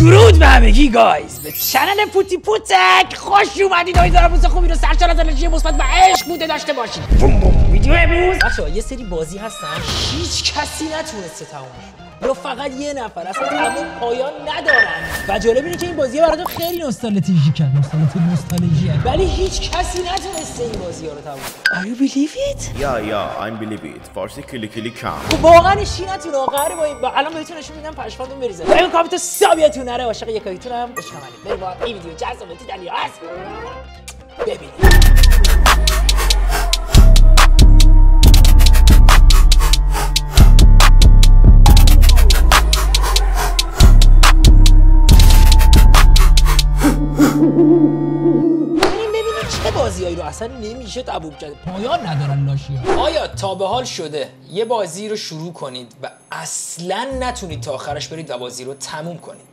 درود به همگی گایز، به چنل پوتی پوتک خوش اومدید. امیدوارم روز خوبی رو سرشار از انرژی مثبت و عشق بوده داشته باشید. ویدیو امروز بچه‌ها یه سری بازی هستن هیچ کسی نتونسته تمومش یا فقط یه نفر اصلا تموم پایان ندارن و جالب اینه که این بازی‌ها براتون خیلی نوستالژیکه، نوستالژیه، ولی هیچ کسی نتونسته این بازی‌ها رو تموم کنه. Are you believe it? Yeah, I believe it. فارسی کلی کم. واقعا نتونه آخره با الان بهتون نشون میدم پشماتون بریزه. این کامنت سابیتون نره عاشق یکاییتونم. عشق منید. بریم با این ویدیو جذاب دیدنی هست. ببینید. چه بازیایی رو اصلا نمیشه تموم کرد، پایان ندارن لاشی‌ها. آیا تا به حال شده یه بازی رو شروع کنید و اصلا نتونید تا آخرش برید و بازی رو تموم کنید؟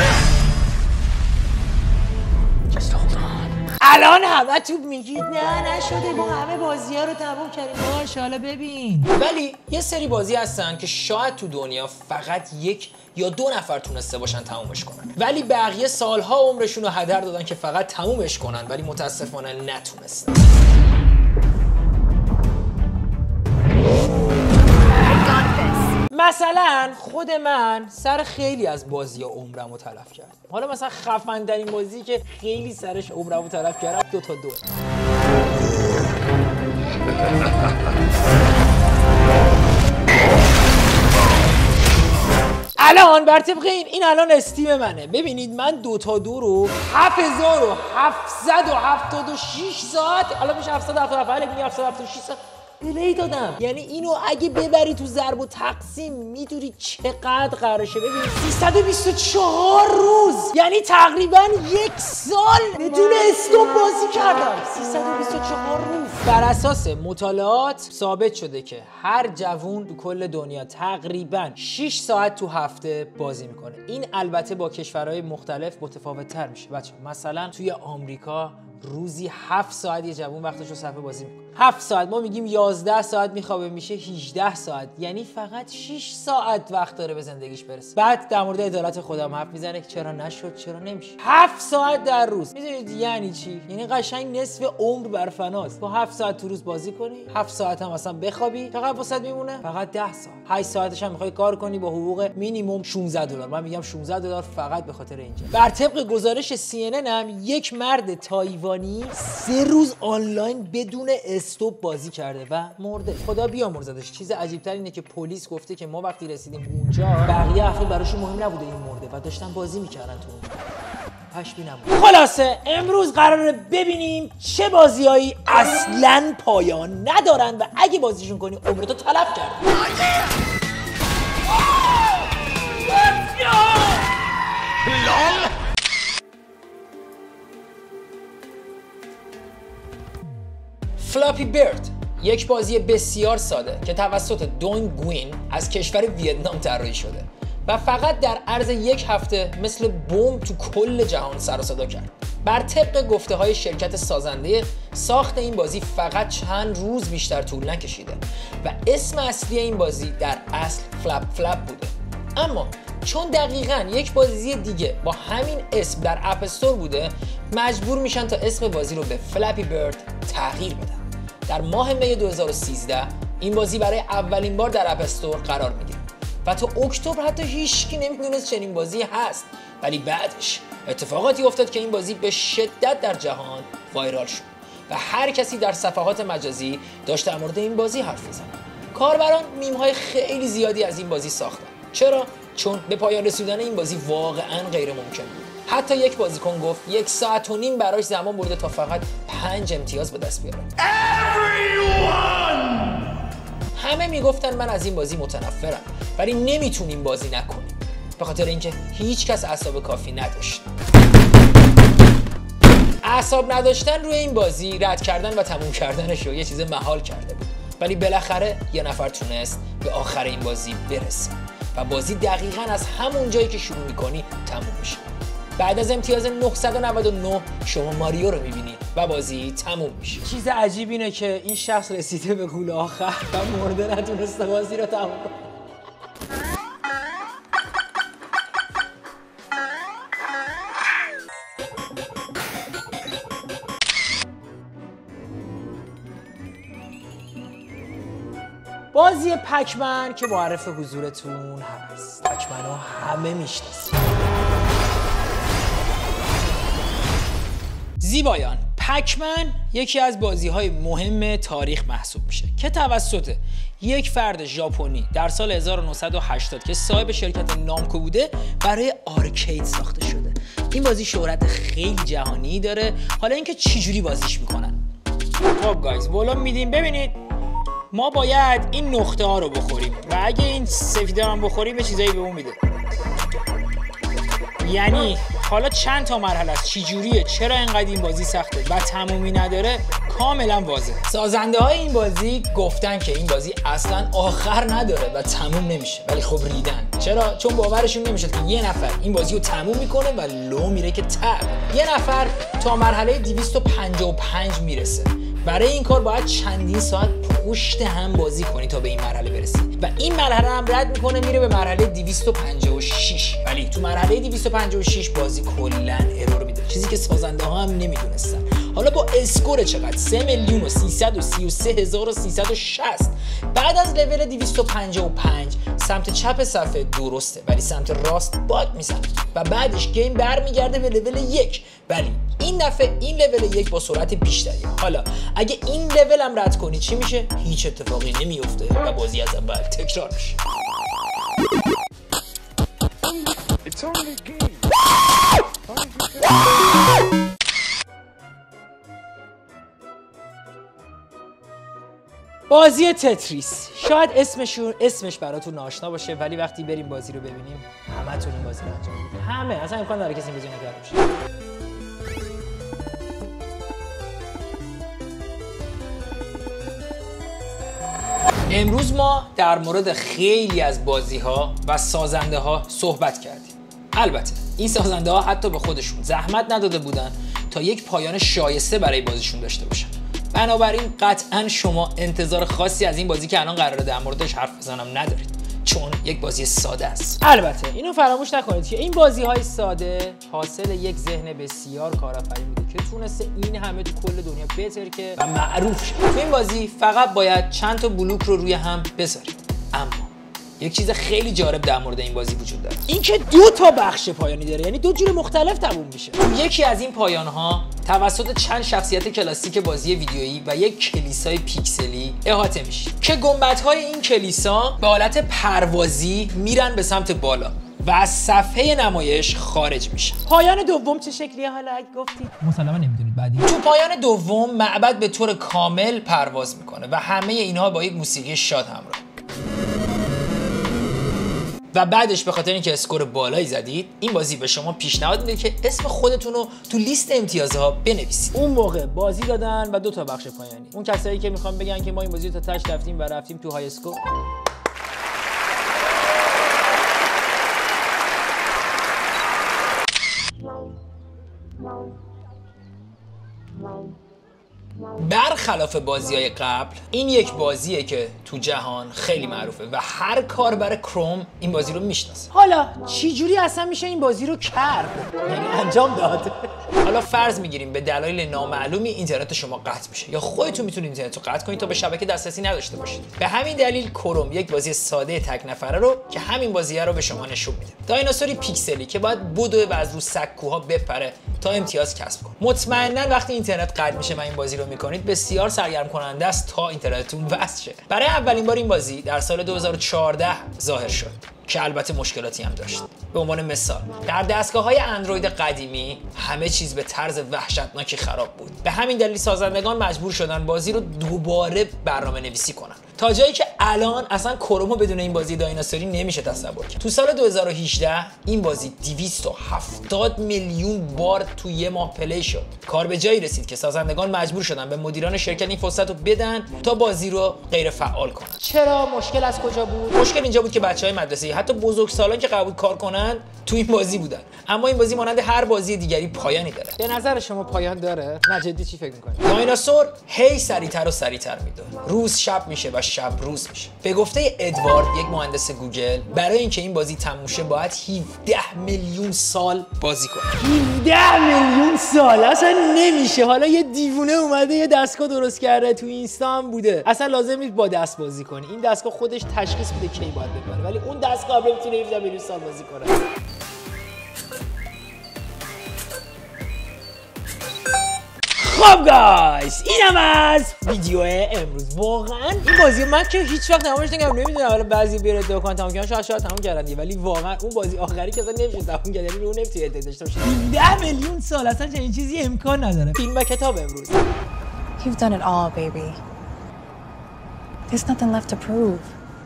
الان همه تو میگید نه نشده، ما همه بازی‌ها رو تموم کردیم. ماشاءالله ببین. ولی یه سری بازی هستن که شاید تو دنیا فقط یک یا دو نفر تونسته باشن تمومش کنن، ولی بقیه سالها عمرشون رو هدر دادن که فقط تمومش کنن، ولی متاسفانه نتونستن. مثلا خود من سر خیلی از بازی‌ها عمرمو تلف کردم. حالا مثلا خفن ترین بازی که خیلی سرش عمرمو تلف کردم 2 تا 2. الان بر طبق این الان استیم منه. ببینید من 2 تا 2 رو 7776 ساعت، الان میشه 777، ولی 776 ساعت پلی دادم. یعنی اینو اگه ببری تو ضرب و تقسیم میدونی چقدر قراره شه. ببین 324 روز، یعنی تقریبا 1 سال بدون استوب بازی کردم. 324 روز. بر اساس مطالعات ثابت شده که هر جوون تو کل دنیا تقریبا 6 ساعت تو هفته بازی میکنه. این البته با کشورهای مختلف متفاوت تر میشه بچه. مثلا توی آمریکا روزی 7 ساعت یه جوون وقتش رو صرف بازی میکنه. 7 ساعت، ما میگیم 11 ساعت میخوابه، میشه 18 ساعت، یعنی فقط 6 ساعت وقت داره به زندگیش برسه. بعد در مورد عدالت خودم حرف میزنه که چرا نشد، چرا نمیشه. 7 ساعت در روز، میدونید یعنی چی؟ یعنی قشنگ نصف عمر بر فناست. با 7 ساعت تو روز بازی کنی، 7 ساعت هم مثلا بخوابی، چقدر واسط میمونه؟ فقط 10 ساعت. 8 ساعتش هم میخوای کار کنی با حقوق مینیمم $16. من میگم $16 فقط به خاطر اینجا. بر طبق گزارش CNN هم یک مرد تایوانی 3 روز آنلاین بدون استوب بازی کرده و مرده. خدا بیامرزدش. چیز عجیب تر اینه که پلیس گفته که ما وقتی رسیدیم اونجا بقیه افراد براشون مهم نبوده این مرده و داشتن بازی میکردن تو اونجا. پشمینم. خلاصه امروز قراره ببینیم چه بازیایی اصلاً پایان ندارن و اگه بازیشون کنی عمرتو تلف کردی. فلاپی برد یک بازی بسیار ساده که توسط دونگ گوین از کشور ویتنام طراحی شده و فقط در عرض 1 هفته مثل بمب تو کل جهان سر و صدا کرد. بر طبق گفته های شرکت سازنده، ساخت این بازی فقط چند روز بیشتر طول نکشیده و اسم اصلی این بازی در اصل فلپ بوده. اما چون دقیقاً یک بازی دیگه با همین اسم در اپ استور بوده، مجبور میشن تا اسم بازی رو به فلاپی برد تغییر بدن. در ماه می 2013 این بازی برای اولین بار در اپ استور قرار میگیره و تا اکتبر حتی هیچکی نمیدونست چنین بازی هست، ولی بعدش اتفاقاتی افتاد که این بازی به شدت در جهان وایرال شد و هر کسی در صفحات مجازی داشت در مورد این بازی حرف می‌زد. کاربران میم‌های خیلی زیادی از این بازی ساختن. چرا؟ چون به پایان رسوندن این بازی واقعاً غیر ممکن بود. حتی یک بازیکن گفت 1 ساعت و نیم براش زمان برده تا فقط 5 امتیاز به دست بیاره. همه میگفتن من از این بازی متنفرم، ولی نمیتونیم بازی نکنیم به خاطر اینکه هیچ کس اعصاب کافی نداشت. اعصاب نداشتن روی این بازی رد کردن و تموم کردنش رو یه چیز محال کرده بود، ولی بالاخره یه نفر تونست به آخر این بازی برسه و بازی دقیقاً از همون جایی که شروع میکنی تموم میشه. بعد از امتیاز 999 شما ماریو رو میبینی و بازی تموم میشه. چیز عجیب اینه که این شخص رسیده به گول آخر و مرده نتونسته بازی رو تموم کنه. بازی پکمن که معرف حضورتون هست. پکمن رو همه میشناسید. زیبایان، پکمن یکی از بازی‌های مهم تاریخ محسوب میشه که توسط یک فرد ژاپنی در سال 1980 که صاحب شرکت نامکو بوده برای آرکید ساخته شده. این بازی شهرت خیلی جهانی داره. حالا اینکه چجوری بازیش میکنن. خب گایز، ولوم میدیم. ببینید ما باید این نقطه ها رو بخوریم و اگه این سفیده هم بخوریم یه چیزایی به اون میده. یعنی حالا چند تا مرحله است، چی جوریه، چرا اینقدر این بازی سخته و تمومی نداره، کاملا واضحه. سازنده های این بازی گفتن که این بازی اصلا آخر نداره و تموم نمیشه، ولی خب ریدن. چرا؟ چون باورشون نمیشه که یه نفر این بازی رو تموم میکنه و لو میره که تب. یه نفر تا مرحله 255 میرسه. برای این کار باید چندین ساعت پشت هم بازی کنی تا به این مرحله برسی و این مرحله هم رد میکنه میره به مرحله 256. ولی تو مرحله 256 بازی کلا ارور میده، چیزی که سازنده ها هم نمیدونستن. حالا با اسکور چقدر 3,333,360 بعد از لول 255 سمت چپ صفحه درسته ولی سمت راست باگ میزنه و بعدش گیم برمیگرده به لول 1. ولی این دفعه این لول 1 با سرعت بیشتری. حالا اگه این لول هم رد کنی چی میشه؟ هیچ اتفاقی نمیفته و بازی از اول تکرار میشه. بازی تتریس. شاید اسمش براتون ناشنا باشه ولی وقتی بریم بازی رو ببینیم همتون این بازی رو انجام میدید. همه اصلا امکان داره کسی این بازی نکرده باشه. امروز ما در مورد خیلی از بازی‌ها و سازنده‌ها صحبت کردیم. البته این سازنده‌ها حتی به خودشون زحمت نداده بودن تا یک پایان شایسته برای بازیشون داشته باشن. بنابراین قطعاً شما انتظار خاصی از این بازی که الان قراره در موردش حرف بزنم ندارید، چون یک بازی ساده است. البته اینو فراموش نکنید که این بازی‌های ساده حاصل یک ذهن بسیار کارآفرین بوده که تونسته این همه تو کل دنیا بترکه و معروف شه. تو این بازی فقط باید چند تا بلوک رو روی هم بذارید. اما یک چیز خیلی جالب در مورد این بازی وجود داره، اینکه 2 تا بخش پایانی داره، یعنی 2 جور مختلف تموم میشه. تو یکی از این پایان‌ها توسط چند شخصیت کلاسیک بازی ویدیویی و یک کلیسای پیکسلی احاطه میشه که گنبدهای این کلیسا به حالت پروازی میرن به سمت بالا و از صفحه نمایش خارج میشه. پایان دوم چه شکلیه حالا اگه گفتید؟ مسلما نمیدونید بعدی. تو پایان دوم معبد به طور کامل پرواز میکنه و همه اینها با یک موسیقی شاد همراه. و بعدش به خاطر اینکه اسکور بالایی زدید این بازی به شما پیشنهاد میده که اسم خودتون رو تو لیست امتیازها بنویسید. اون موقع بازی دادن و 2 تا بخش پایانی. اون کسایی که میخوان بگن که ما این بازی رو تا تاش رفتیم و رفتیم تو های اسکور، برخلاف بازی‌های قبل این یک بازیه که تو جهان خیلی معروفه و هر کاربر کروم این بازی رو میشناسه. حالا چی جوری اصلا میشه این بازی رو کرد؟ یعنی انجام داد. حالا فرض میگیریم به دلایل نامعلومی اینترنت شما قطع میشه یا خودتون میتونید اینترنت رو قطع کنید تا به شبکه دسترسی نداشته باشید. به همین دلیل کروم یک بازی ساده تک نفره رو که همین بازیه رو به شما نشون میده. دایناسوری پیکسلی که باید بدوه و از رو سکوها بپره تا امتیاز کسب کنه. مطمئنا وقتی اینترنت قطع میشه و این بازی رو میکنید بسیار سرگرم کننده است تا اینترنتتون وصل شه. برای اولین بار این بازی در سال 2014 ظاهر شد که البته مشکلاتی هم داشت. به عنوان مثال در دستگاه‌های اندروید قدیمی همه چیز به طرز وحشتناکی خراب بود. به همین دلیل سازندگان مجبور شدن بازی رو دوباره برنامه‌نویسی کنن تا جایی که الان اصلا کرومو بدون این بازی دایناسوری نمیشه تصور کرد. تو سال 2018 این بازی 270 میلیون بار تو یه ماه پلی شد. کار به جایی رسید که سازندگان مجبور شدن به مدیران شرکت این فرصت رو بدن تا بازی رو غیر فعال کنن. چرا؟ مشکل از کجا بود؟ مشکل اینجا بود که بچهای مدرسه‌ای حتی بزرگسالان که قرار بود کار کنن تو این بازی بودن. اما این بازی مانند هر بازی دیگری پایانی داره. به نظر شما پایان داره؟ نه جدی چی فکر می‌کنید؟ دایناسور هی سریعتر و سریعتر میده. روز شب میشه و شب روز میشه. میشه. به گفته ادوارد، یک مهندس گوگل، برای اینکه این بازی تموم شه باید 17 میلیون سال بازی کنه. 17 میلیون سال اصلا نمیشه. حالا یه دیوونه اومده یه دستگاه درست کرده، تو اینستا هم بوده، اصلا لازم نیست با دست بازی کنی. این دستگاه خودش تشخیص میده کی باید ببره، ولی اون دستگاه هم نمیتونه 17 میلیون سال بازی کنه. خب گایز، اینم از ویدیو امروز. واقعا این بازی من که هیچ وقت تمامش نکردم، نمیدونم حالا بعضی بیره دکان تمام کردن، شاید تمام کردن، ولی واقعا اون بازی آخری که اصلا نمیشه تمام کرد، یعنی رو نمیتونه داشته باشه. 17 میلیون سال اصلا چنین چیزی امکان نداره. فیلم و کتاب امروز. You've done it all, baby. There's nothing left to prove.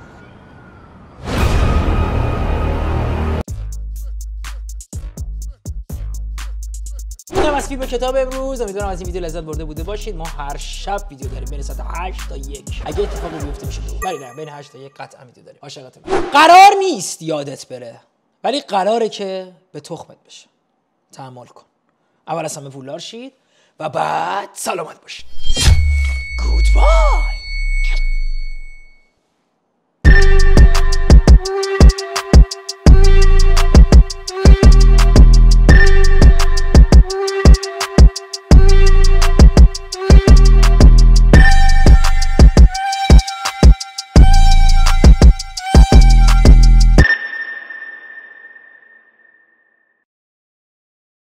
اینم از فیلم کتاب امروز. امیدوارم از این ویدیو لذت برده بوده باشید. ما هر شب ویدیو داریم بین ساعت 8 تا 1. اگه اتفاقی بیفته میشه دو، ولی نه، بین 8 تا 1 قطعا ویدیو داریم. عاشقتون. قرار نیست یادت بره، ولی قراره که به تخمت بشه. تحمل کن. اول از همه پولدار شید و بعد سلامت باشید. گودبای.